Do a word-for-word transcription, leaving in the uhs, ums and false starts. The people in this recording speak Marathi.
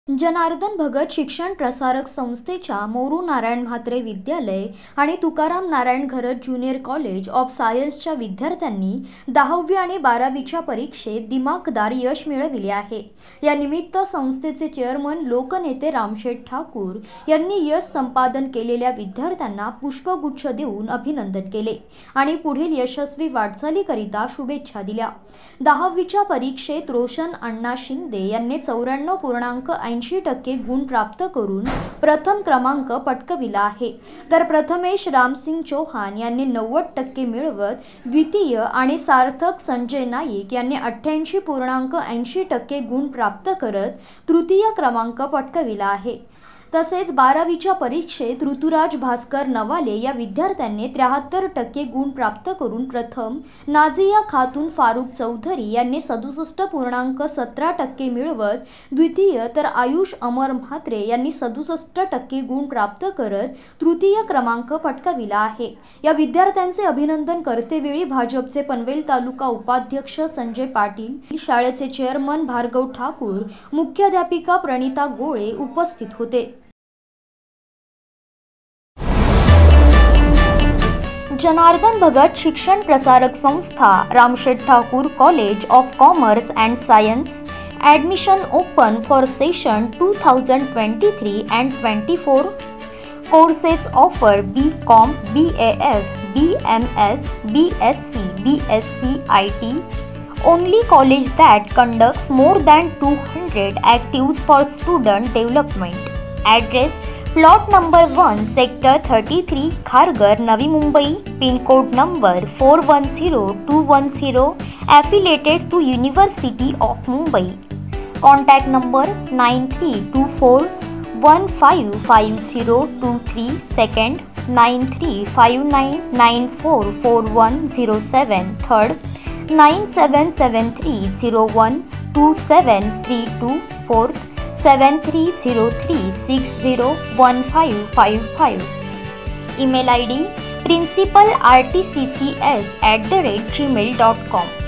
जनार्दन भगत शिक्षण प्रसारक संस्थेच्या मोरू नारायण म्हात्रे विद्यालय आणि Tukaram Narayan Gharat junior college of सायन्सच्या विद्यार्थ्यांनी दहावी आणि बारावीच्या परीक्षेत दिमाखदार यश मिळविले आहे। या निमित्त संस्थेचे चेअरमन लोकनेते रामशेठ ठाकूर यांनी यश संपादन केलेल्या विद्यार्थ्यांना पुष्पगुच्छ देऊन अभिनंदन केले आणि पुढील यशस्वी वाटचालीकरिता शुभेच्छा दिल्या। दहावीच्या परीक्षेत रोशन अण्णा शिंदे यांनी चौऱ्याण्णव पूर्णांक ऐंशी टक्के गुण प्राप्त करून प्रथम क्रमांक पटकविला आहे, तर प्रथमेश रामसिंग चौहान यांनी नव्वद टक्के मिळवत द्वितीय आणि सार्थक संजय नाईक यांनी अठ्ठ्याऐंशी पूर्णांक ऐंशी टक्के गुण प्राप्त करत तृतीय क्रमांक पटकविला आहे। तसेच बारावीच्या परीक्षेत ऋतुराज भास्कर नवाले या विद्यार्थ्यांनी त्र्याहत्तर टक्के गुण प्राप्त करून प्रथम, नाझिया खातून फारुख चौधरी यांनी सदुसष्ट पूर्णांक सतरा टक्के मिळवत द्वितीय, तर आयुष अमर म्हात्रे यांनी सदुसष्ट टक्के गुण प्राप्त करत तृतीय क्रमांक पटकाविला आहे। या विद्यार्थ्यांचे अभिनंदन करतेवेळी भाजपचे पनवेल तालुका उपाध्यक्ष संजय पाटील, शाळेचे चेअरमन भार्गव ठाकूर, मुख्याध्यापिका प्रणिता गोळे उपस्थित होते। जनार्दन भगत शिक्षण प्रसारक संस्था, Ramsheth Thakur college of commerce and science, admission open for session two thousand twenty three and twenty four. Courses offered B Com, B A S, B M S, B S C, B S C I T. Only college that conducts more than two hundred activities for student development. Address: Plot number one, Sector thirty-three, Kharghar, Navi Mumbai. Pin code number four one zero two one zero. Affiliated to University of Mumbai. Contact number nine three two four one five five zero two three. Second, nine three five nine nine four four one zero seven. Third, nine seven seven three zero one two seven three two. Fourth, seven three zero three six zero one five five five. Email I D principal r t c c s at the rate gmail dot com.